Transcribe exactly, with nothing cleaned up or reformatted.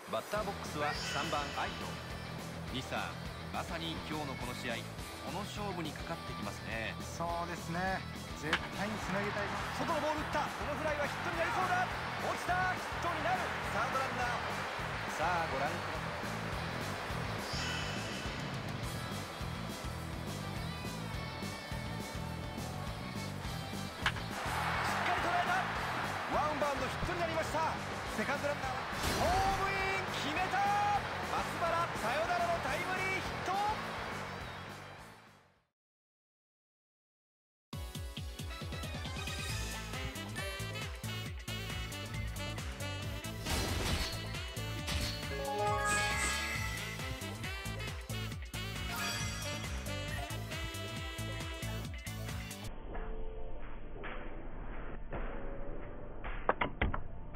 バッターボックスはさんばん愛斗。西さん、まさに今日のこの試合、この勝負にかかってきますね。 そうですね、絶対につなげたい。 外のボール打った。このフライはヒットになりそうだ。落ちた。ヒットになる。サードランナー。さあご覧ください。ワンバウンドヒットになりました。セカンドランナーはホームイン決めた。松原サヨナラの